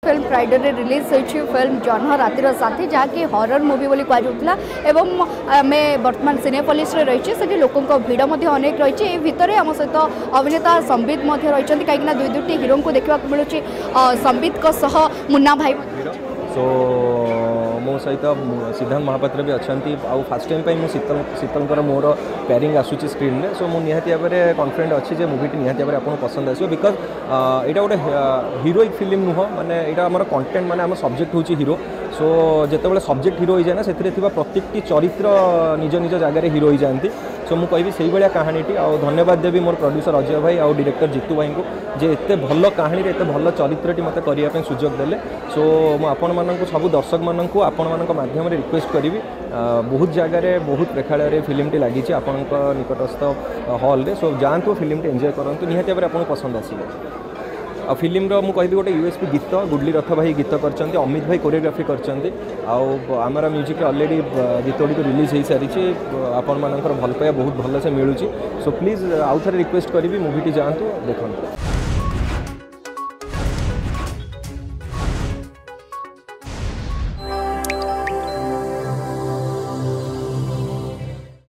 Film Friday रे release होइछि film जन्ह रातिर साथी जहाँकि हरर मूवी बोली कहुला एवं आमे वर्तमान सिनेपोलिस रे रही से लोकों भिड़ अनेक रही भितर आम सहित अभिनेता संबित रही कहीं दुई दुईटी हिरो को देखा मिलूँ संबित मुन्ना भाई सो मो सहित सिद्धांत महापात्र भी अच्छा आउ फास्ट टाइम मुझे शीतल मोर पेयरिंग आसूची स्क्रीन में सो मुझे निहाती भाव में कॉन्फिडेंट अच्छी जे मूवीटी निहाती भाव आपको पसंद आसो बिकज यहाँ गोटे हिरोइक फिल्म नुह माने यहाँ आम कंटेंट माने आम सब्जेक्ट हूँ हिरो सो जिते सब्जेक्ट हिरो हो जाए ना से प्रत्येक चरित्र निज निज जगह हिरो हो जाती सो मुझे कहि से भाया कहानीटी आ धन्यवाद देवी मोर प्रोड्यूसर अजय भाई आउ डायरेक्टर जीतू भाई को जे एत भल कहानी एत भल चरित्रटी मत करने सुजोग देले सो मुझे सब दर्शक मानक आपण माध्यम रिक्वेस्ट करी बहुत जगार बहुत प्रेक्षालय फिल्मटी लगी आपण निकटस्थ हॉल रे सो जातु फिल्मटी एंजॉय करूँ निहाती भाव आपको पसंद आसो आ फिल्म मुझे गोटे यूएसपी गीत गुडली रथ भाई गीत कर अमित भाई कोरियोग्राफी कर म्यूजिक ऑलरेडी गीत गुड़ी रिलीज हो सारी आपण मानकर भल पाया बहुत भल से मिलूँ सो प्लीज आउ थे रिक्वेस्ट करी मूवीटी जातु देखो।